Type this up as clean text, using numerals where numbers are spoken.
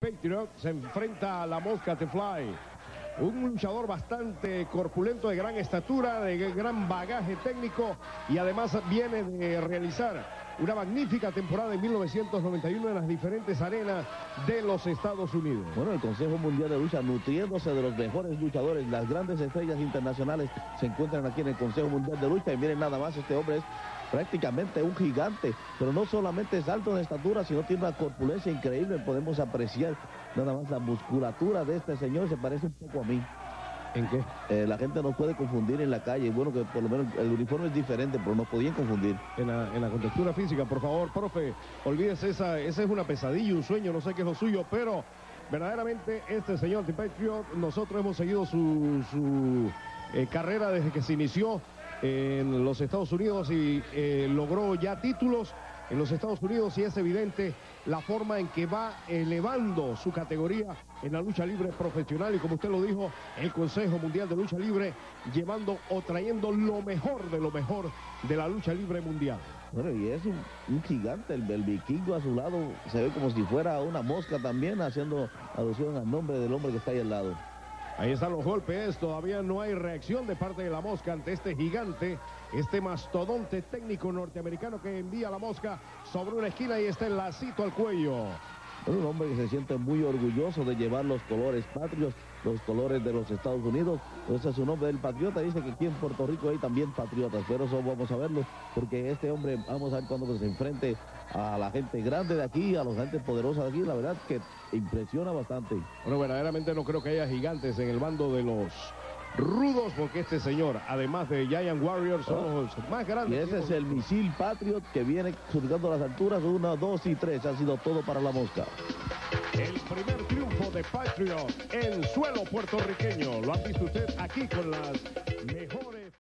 Patriot se enfrenta a la Mosca The Fly. Un luchador bastante corpulento, de gran estatura, de gran bagaje técnico, y además viene de realizar una magnífica temporada en 1991 en las diferentes arenas de los Estados Unidos. Bueno, el Consejo Mundial de Lucha, nutriéndose de los mejores luchadores, las grandes estrellas internacionales se encuentran aquí en el Consejo Mundial de Lucha. Y miren nada más, este hombre es prácticamente un gigante, pero no solamente es alto de estatura, sino tiene una corpulencia increíble. Podemos apreciar nada más la musculatura de este señor, se parece un poco a mí. ¿En qué? La gente nos puede confundir en la calle. Bueno, que por lo menos el uniforme es diferente, pero nos podían confundir. En la contextura física, por favor, profe, olvídese esa es una pesadilla, un sueño, no sé qué es lo suyo, pero verdaderamente este señor The Patriot, nosotros hemos seguido su carrera desde que se inició en los Estados Unidos y logró ya títulos en los Estados Unidos, y es evidente la forma en que va elevando su categoría en la lucha libre profesional, y como usted lo dijo, el Consejo Mundial de Lucha Libre llevando o trayendo lo mejor de la lucha libre mundial. Bueno, y es un gigante, el vikingo a su lado se ve como si fuera una mosca también, haciendo alusión al nombre del hombre que está ahí al lado. Ahí están los golpes, todavía no hay reacción de parte de la Mosca ante este gigante, este mastodonte técnico norteamericano que envía a la Mosca sobre una esquina, y está el lacito al cuello. Es un hombre que se siente muy orgulloso de llevar los colores patrios, los colores de los Estados Unidos. Ese es su nombre, el patriota. Dice que aquí en Puerto Rico hay también patriotas, pero eso vamos a verlo, porque este hombre, vamos a ver cuando se enfrente a la gente grande de aquí, a la gente poderosa de aquí. La verdad que impresiona bastante. Bueno, verdaderamente no creo que haya gigantes en el bando de los rudos, porque este señor, además de Giant Warriors, son los más grandes. Y ese es el misil Patriot que viene surcando las alturas 1, 2 y 3. Ha sido todo para la Mosca. El primer triunfo de Patriot en suelo puertorriqueño. Lo han visto usted aquí con las mejores